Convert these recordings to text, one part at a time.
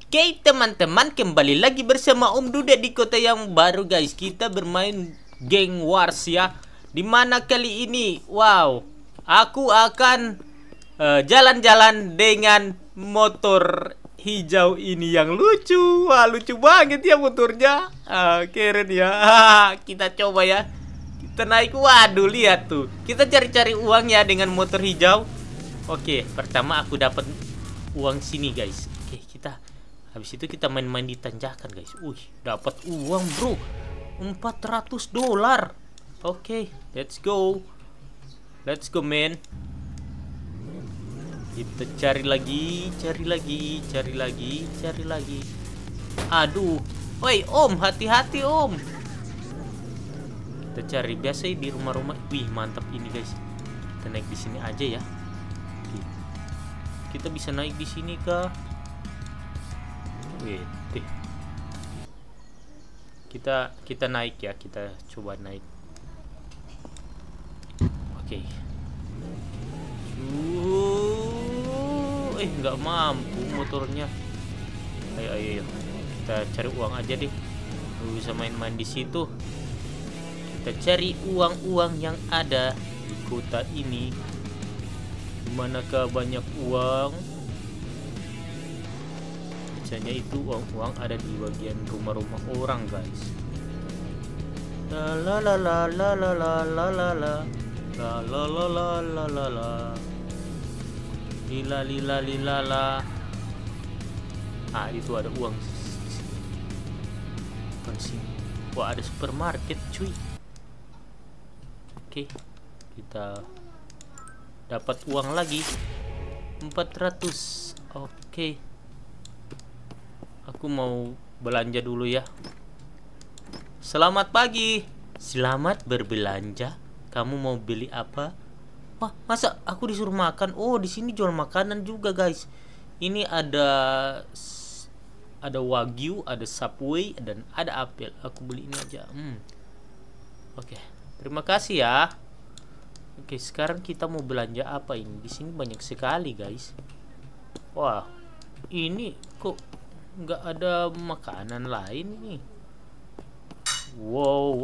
Oke teman-teman, kembali lagi bersama Om Dude di kota yang baru guys. Kita bermain Gang Wars ya. Dimana kali ini, wow, aku akan jalan-jalan dengan motor hijau ini yang lucu. Wah, lucu banget ya motornya. Keren ya. Kita coba ya. Kita naik, waduh lihat tuh. Kita cari-cari uang ya dengan motor hijau. Oke, pertama aku dapat uang sini guys. Oke, kita habis itu kita main-main di tanjakan guys. Dapat uang bro, $400. Oke, let's go. Let's go man. Kita cari lagi. Aduh, woi om, hati-hati om. Kita cari biasa di rumah-rumah. Wih mantap ini guys. Kita naik di sini aja ya. Oke. Kita bisa naik di sini kah? Wih, kita naik ya, kita coba naik. Oke. Nggak mampu motornya. Ayo, kita cari uang aja deh. Bisa main-main di situ. Kita cari uang-uang yang ada di kota ini. Dimanakah banyak uang? Biasanya itu uang-uang ada di bagian rumah-rumah orang guys. La la la la la la la la la la la la la la la la la lila lila lila la. Itu ada uang sini. Wah, ada supermarket cuy. Oke, kita dapat uang lagi 400. Oke, aku mau belanja dulu ya. Selamat pagi. Selamat berbelanja. Kamu mau beli apa? Wah, masa aku disuruh makan? Oh, di sini jual makanan juga, guys. Ini ada Wagyu, ada Subway, dan ada apel. Aku beli ini aja. Oke. Terima kasih ya. Oke, sekarang kita mau belanja apa ini? Di sini banyak sekali, guys. Wah, ini kok nggak ada makanan lain nih. Wow.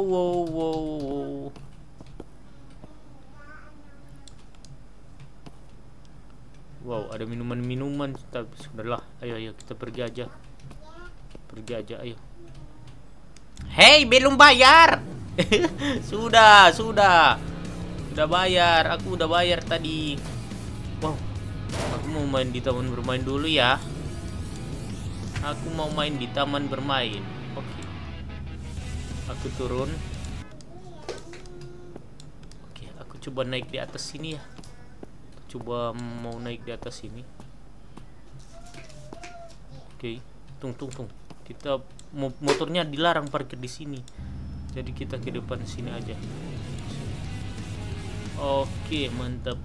Wow, ada minuman-minuman. Tapi sudahlah, ayo kita pergi aja, ayo. Hey, belum bayar. sudah bayar. Aku udah bayar tadi. Wow, aku mau main di taman bermain dulu ya. Aku mau main di taman bermain. Oke. Aku turun. Oke, aku coba naik di atas sini ya. Coba mau naik di atas sini. Oke, tunggu. Kita motornya dilarang parkir di sini. Jadi kita ke depan sini aja. Oke, mantap.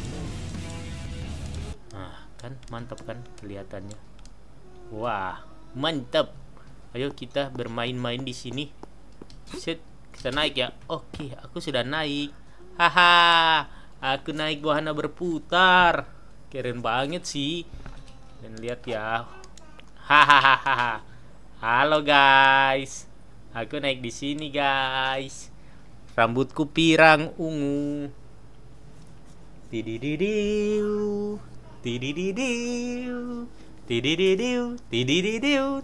Nah, kan mantap kan kelihatannya. Wah, mantap. Ayo kita bermain-main di sini. Set, kita naik ya. Oke, aku sudah naik. Haha, aku naik wahana berputar. Keren banget sih. Dan lihat ya. Hahaha. Halo guys. Aku naik di sini guys. Rambutku pirang ungu. Tidididiu. Tidididiu. Tidididiu. Tidididiu.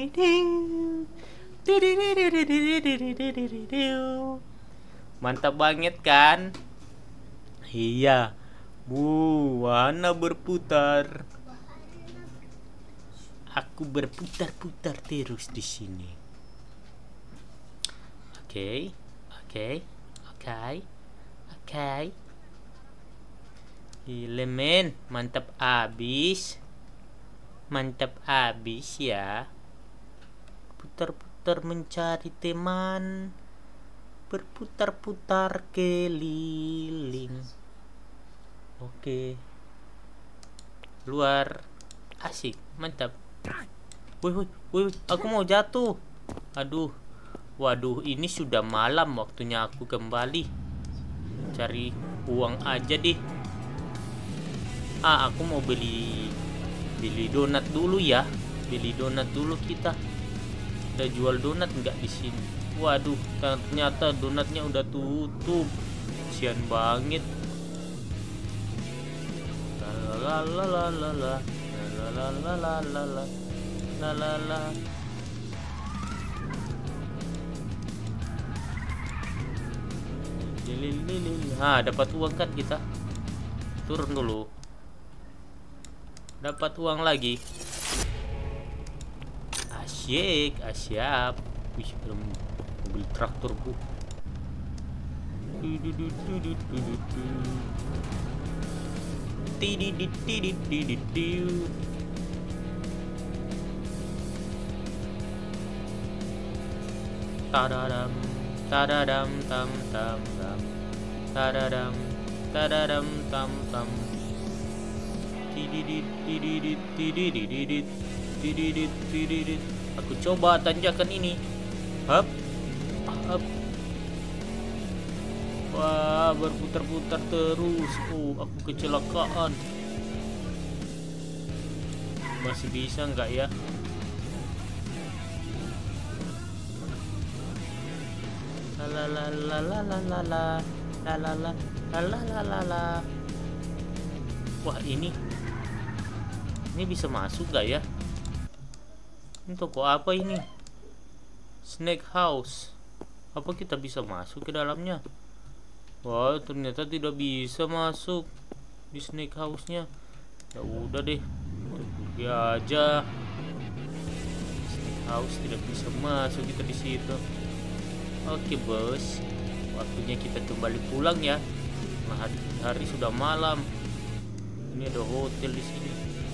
Tidididiu. Mantap banget kan? Iya. Wahana berputar. Aku berputar-putar terus di sini. Oke. Gila men, mantap abis ya. Putar-putar mencari teman, berputar-putar keliling. Oke. Luar asik, mantap. Wih, aku mau jatuh. Aduh. Waduh, ini sudah malam, waktunya aku kembali. Cari uang aja deh. Aku mau beli donat dulu ya. Beli donat dulu kita. Ada jual donat nggak di sini? Waduh, ternyata donatnya udah tutup. Kasian banget. La la la la la la la la la la la la la la. Dapat uang kan kita. Turun dulu. Dapat uang lagi. Asyik, asyap. Wih, belum mobil traktor bu. Tadadam, tadadam, tam tam tam. Tadadam, tadadam, tam tam. Aku coba tanjakan ini. Hap, hap. Wah, berputar-putar terus. Oh, aku kecelakaan. Masih bisa nggak ya? La la la la la la la la la la la la la la. Wah, ini bisa masuk gak ya? Ini toko apa ini? Snake House. Apa kita bisa masuk ke dalamnya? Wah, ternyata tidak bisa masuk di Snake House-nya. Ya udah deh, pergi aja. Snake House tidak bisa masuk kita di situ. Oke bos, waktunya kita kembali pulang ya. Hari sudah malam. Ini ada hotel di sini.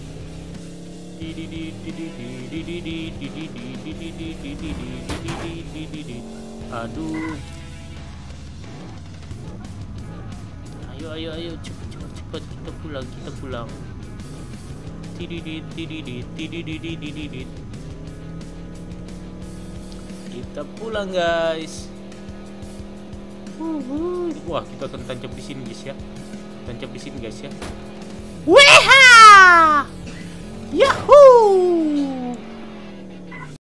Aduh. Ayo, cepat kita pulang. Kita pulang guys. Wah, kita akan tancap di sini guys ya. Weha!